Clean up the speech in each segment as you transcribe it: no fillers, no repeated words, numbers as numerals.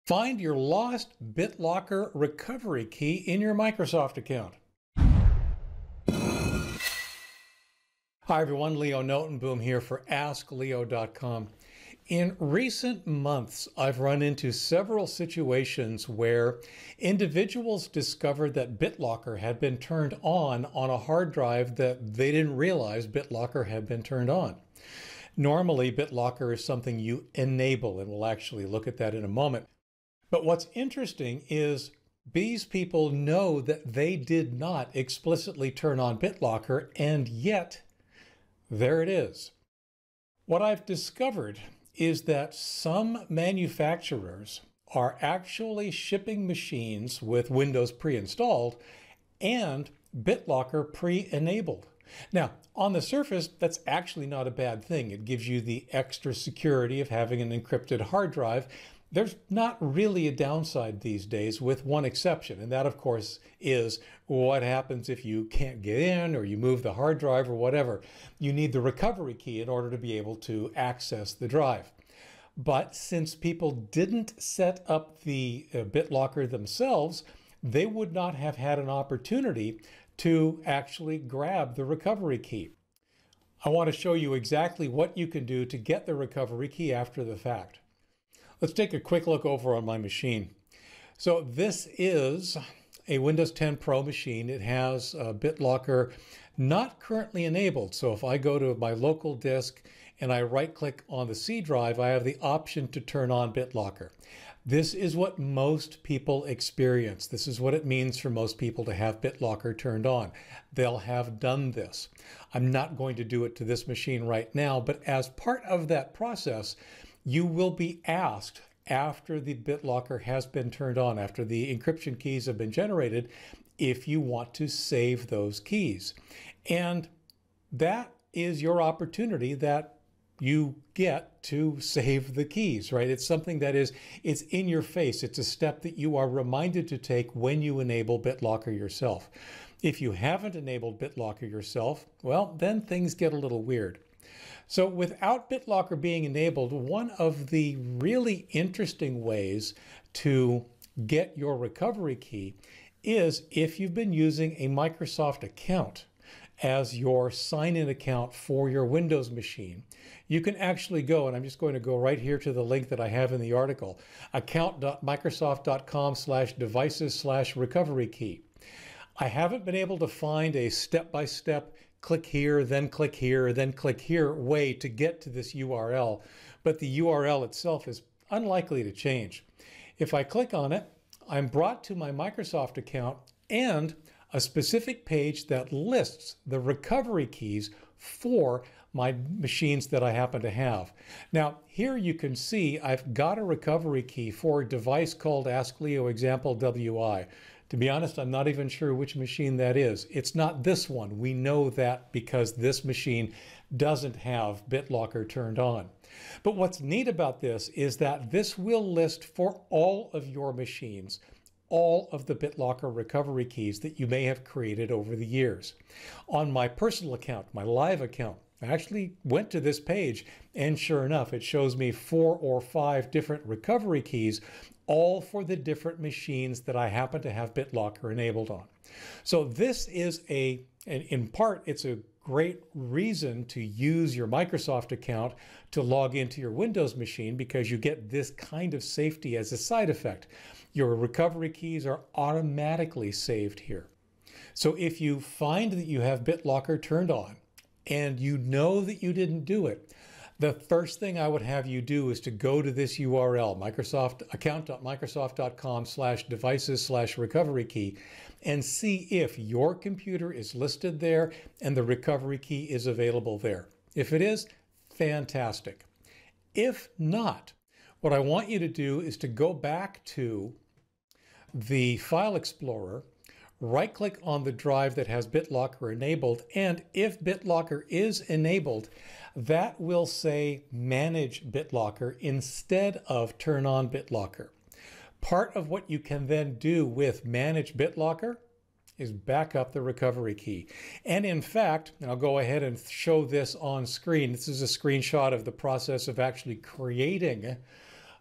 Find your lost Bitlocker recovery key in your Microsoft account. Hi everyone, Leo Notenboom here for askleo.com. In recent months, I've run into several situations where individuals discovered that Bitlocker had been turned on a hard drive that they didn't realize Bitlocker had been turned on. Normally, Bitlocker is something you enable, and we'll actually look at that in a moment. But what's interesting is these people know that they did not explicitly turn on Bitlocker, and yet there it is. What I've discovered is that some manufacturers are actually shipping machines with Windows pre-installed and Bitlocker pre-enabled. Now, on the surface, that's actually not a bad thing. It gives you the extra security of having an encrypted hard drive. There's not really a downside these days, with one exception, and that, of course, is what happens if you can't get in or you move the hard drive or whatever. You need the recovery key in order to be able to access the drive. But since people didn't set up the BitLocker themselves, they would not have had an opportunity to actually grab the recovery key. I want to show you exactly what you can do to get the recovery key after the fact. Let's take a quick look over on my machine. So this is a Windows 10 Pro machine. It has BitLocker not currently enabled. So if I go to my local disk and I right-click on the C drive, I have the option to turn on BitLocker. This is what most people experience. This is what it means for most people to have BitLocker turned on. They'll have done this. I'm not going to do it to this machine right now, but as part of that process, you will be asked after the BitLocker has been turned on, after the encryption keys have been generated, if you want to save those keys. And that is your opportunity that you get to save the keys, right? It's something that it's in your face. It's a step that you are reminded to take when you enable BitLocker yourself. If you haven't enabled BitLocker yourself, well, then things get a little weird. So without BitLocker being enabled, one of the really interesting ways to get your recovery key is if you've been using a Microsoft account as your sign-in account for your Windows machine. You can actually go, and I'm just going to go right here to the link that I have in the article, account.microsoft.com/devices/recovery key. I haven't been able to find a step-by-step click here, then click here, then click here way to get to this URL, but the URL itself is unlikely to change. If I click on it, I'm brought to my Microsoft account and a specific page that lists the recovery keys for my machines that I happen to have. Now, here you can see I've got a recovery key for a device called askleo example WI. To be honest, I'm not even sure which machine that is. It's not this one. We know that because this machine doesn't have BitLocker turned on. But what's neat about this is that this will list for all of your machines all of the BitLocker recovery keys that you may have created over the years. On my personal account, my live account, I actually went to this page, and sure enough, it shows me 4 or 5 different recovery keys, all for the different machines that I happen to have BitLocker enabled on. So this is in part, it's a great reason to use your Microsoft account to log into your Windows machine, because you get this kind of safety as a side effect. Your recovery keys are automatically saved here. So if you find that you have BitLocker turned on and you know that you didn't do it, the first thing I would have you do is to go to this URL, account.microsoft.com/devices/recovery key, and see if your computer is listed there and the recovery key is available there. If it is, fantastic. If not, what I want you to do is to go back to the File Explorer, right-click on the drive that has BitLocker enabled, and if BitLocker is enabled, that will say Manage BitLocker instead of Turn on BitLocker. Part of what you can then do with Manage BitLocker is back up the recovery key. And in fact, and I'll go ahead and show this on screen. This is a screenshot of the process of actually creating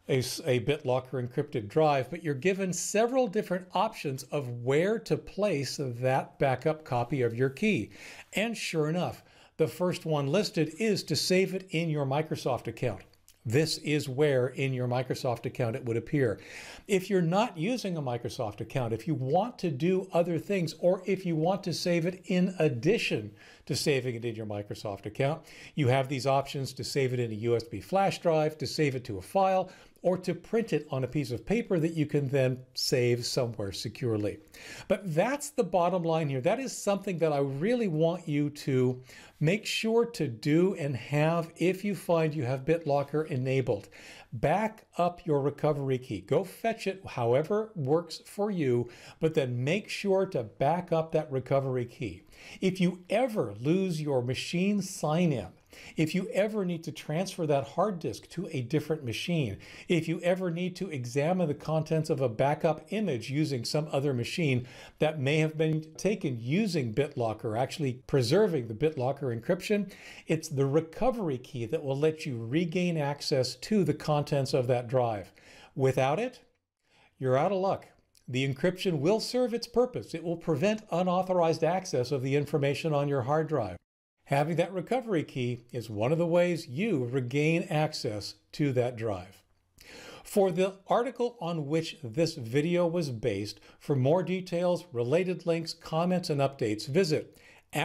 a BitLocker encrypted drive, but you're given several different options of where to place that backup copy of your key. And sure enough, the first one listed is to save it in your Microsoft account. This is where in your Microsoft account it would appear. If you're not using a Microsoft account, if you want to do other things, or if you want to save it in addition to saving it in your Microsoft account, you have these options to save it in a USB flash drive, to save it to a file, or to print it on a piece of paper that you can then save somewhere securely. But that's the bottom line here. That is something that I really want you to make sure to do and have if you find you have BitLocker enabled. Back up your recovery key. Go fetch it however works for you, but then make sure to back up that recovery key. If you ever lose your machine sign-in, if you ever need to transfer that hard disk to a different machine, if you ever need to examine the contents of a backup image using some other machine that may have been taken using BitLocker, actually preserving the BitLocker encryption, it's the recovery key that will let you regain access to the contents of that drive. Without it, you're out of luck. The encryption will serve its purpose. It will prevent unauthorized access of the information on your hard drive. Having that recovery key is one of the ways you regain access to that drive. For the article on which this video was based, for more details, related links, comments, and updates, visit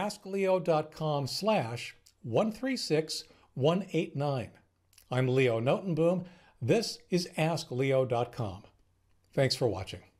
askleo.com/136189. I'm Leo Notenboom. This is askleo.com. Thanks for watching.